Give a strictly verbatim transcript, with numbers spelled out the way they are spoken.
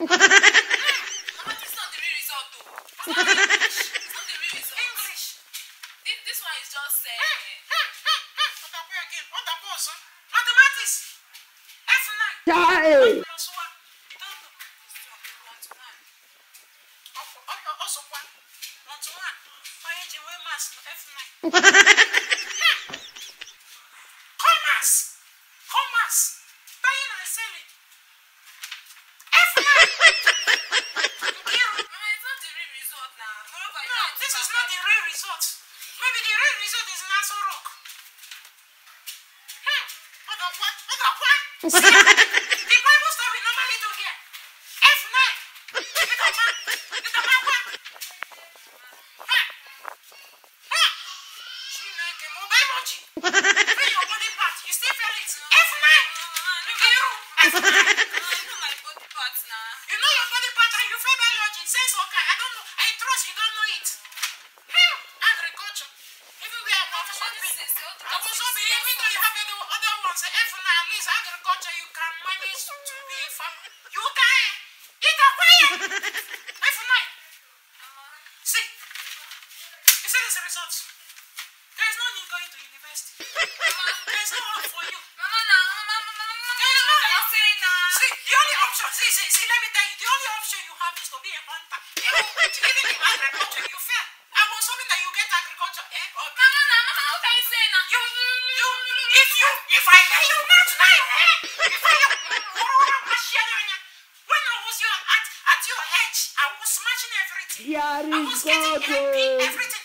Mama, this is not the real result, though. It's not the English. It's not the real result. English. This, this one is just uh, Hey, hey, hey, hey. What the again? What the boss? Mathematics. F nine. Child. Plus one. You don't know. It's one to one. Also one. One to one. Why did you wear mass? F nine. Commerce. Commerce. Buying and selling. F nine. Mama, it's not the real result now. Moreover, No, this is not the real result. Maybe the real result is in Aso Rock. Hmm. What the what? What the what? See, the Bible stuff we normally do here. F nine. Little man. Little man what? Huh. Huh. She like a mobile emoji. Feel your body part. You still feel it. F nine. Mikiru. F nine. I know my body parts now. You know your body part and you feel biology. Sense okay. I don't know. I trust you don't know it. Hmm. Agriculture. Even we are not hoping. I was hoping even though you have the other ones, F nine, at least agriculture, you can manage to be a farmer. You die. Eat a quiet. F nine. See. You see this result. There is no need going to university. There is no hope for you. Mama, now, mama, mama, mama, mama. There is no What are you saying now? See, the only option, see, see, see, let me tell you, the only option you have is to be a hunter. Even, even in agriculture, you fail. I was hoping that you get agriculture A or B. Mama, now, mama, what are you saying now? You, you, if you, if I let you not tonight, eh? If I, when I was your, at, at your age, I was smashing everything. Here I is was getting God. A, B, everything.